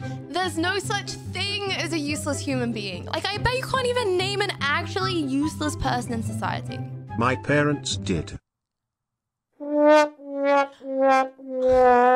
There's no such thing as a useless human being. Like, I bet you can't even name an actually useless person in society. My parents did.